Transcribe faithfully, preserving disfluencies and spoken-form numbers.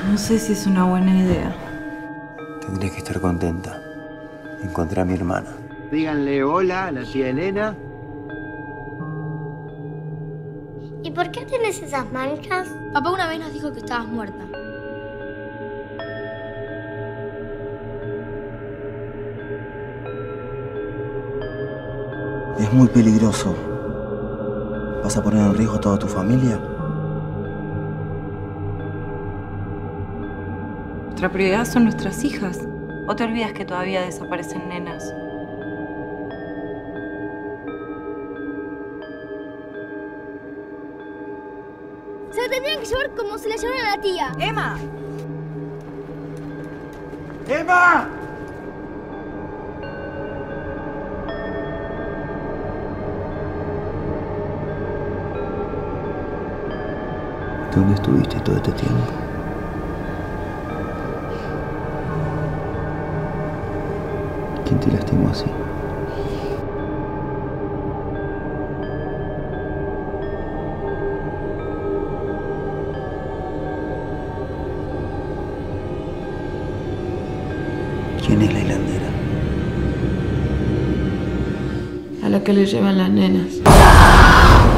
No sé si es una buena idea. Tendrías que estar contenta. Encontré a mi hermana. Díganle hola a la tía Elena. ¿Y por qué tienes esas manchas? Papá una vez nos dijo que estabas muerta. Es muy peligroso. ¿Vas a poner en riesgo a toda tu familia? Nuestra prioridad son nuestras hijas. ¿O te olvidas que todavía desaparecen nenas? Se la tendrían que llevar como se la llevaron a la tía. ¡Emma! ¡Emma! ¿Dónde estuviste todo este tiempo? ¿Quién te lastimó así? ¿Quién es la hilandera? A la que le llevan las nenas.